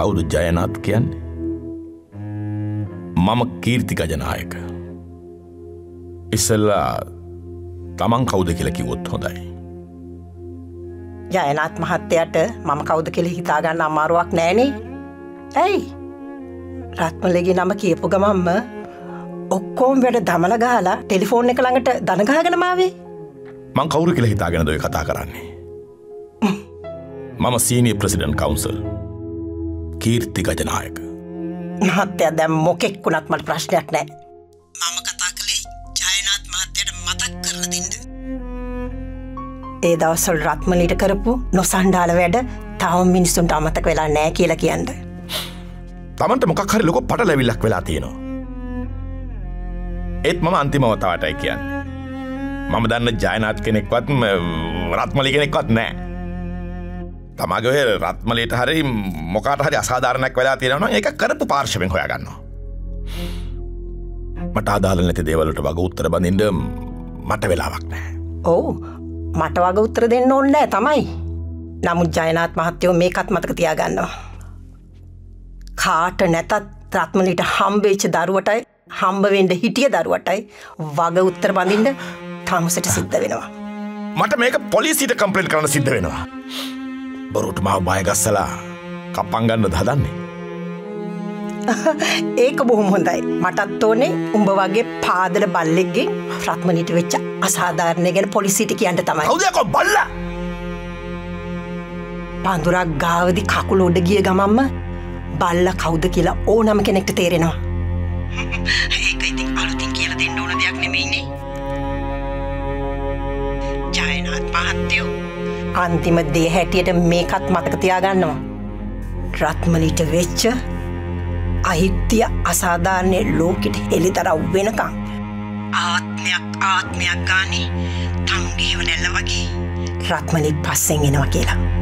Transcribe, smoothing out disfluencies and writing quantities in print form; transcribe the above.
කවුද ජයනාත් කියන්නේ? මම කීර්ති ගජනායක. ඉස්සෙල්ලා තමන් කවුද කියලා කිව්වොත් හොඳයි. ජයනාත් මහත්තයාට මම කවුද කියලා හිතා ගන්න අමාරුවක් නෑනේ. ඇයි? රත්මලගේ නම කියපු ගමන්ම ඔක්කොම වැඩ දමල ගහලා ටෙලිෆෝන් එක ළඟට දන ගහගෙන ආවේ. මං කවුරු කියලා හිතාගෙනද ඔය කතා කරන්නේ? මම senior president counsel Kirthi Gajanayake. මහත්තයා දැන් මොකෙක් වුණත් මට ප්‍රශ්නයක් නෑ. මම කතා කළේ ජයනාත් මහත්තයාට මතක් කරලා දෙන්න. ඒ දවස්වල රත්මලීට කරපු නොසන්ඩාල වැඩ තාම මිනිස්සුන්ට අමතක වෙලා නෑ කියලා කියන්න. තමන්ට මොකක් හරි ලොකු පටලැවිල්ලක් වෙලා තියෙනවා. ඒත් මම අන්තිම වතාවටයි කියන්නේ. මම දන්න ජයනාත් කෙනෙක්වත් රත්මලි කෙනෙක්වත් නෑ. තමාගේ ඔය රත්මලීට හරි මොකාට හරි අසාධාරණයක් වෙලා තියෙනවා නම් ඒක කරපු පාර්ශවයෙන් හොයාගන්නවා. මට අදාළ නැති දේවල් වලට වග උත්තර බඳින්න මට වෙලාවක් නෑ. ඔව් මට වග උත්තර දෙන්න ඕනේ නෑ තමයි. නමුත් ජයනාත් මහත්තයෝ මේකත් මතක තියාගන්නවා. කාට නැතත් රත්මලීට හම්බෙච්ච දරුවටයි හම්බ වෙන්න හිටිය දරුවටයි වග උත්තර බඳින්න තාමසට සිද්ධ වෙනවා. මට මේක පොලිසියට කම්ප්ලේන්ට් කරන්න සිද්ධ වෙනවා. බොරුට මාව බය ගස්සලා කප්පන් ගන්නද හදන්නේ? ඒක බොහොම හොඳයි. මටත් ඕනේ උඹ වගේ පාදල බල්ලෙක්ගෙන් රත්මලීට වෙච්ච අසාධාරණ ගැන පොලිසියට කියන්න තමයි. කවුද යකෝ බල්ලා? පඳුරක් ගාවදී කකුල උඩ ගිය ගමන්ම බල්ලා කවුද කියලා ඕනම කෙනෙක්ට තේරෙනවා. ඒක ඉතින් අලුතින් කියලා දෙන්න ඕන දෙයක් නෙමෙයිනේ. ජයනාත් මහත්තයෝ අන්තිම දේ හැටියට මේකත් මතක තියාගන්නවා. රත්මලීට වෙච්ච අහිත්‍ය අසාධාරණ ලෝකෙට එළිදරව් වෙනකම් ආත්මයක් ගානේ තමුගේව නැල්ල වගේ රත්මලී පස්සෙන් එනවා කියලා.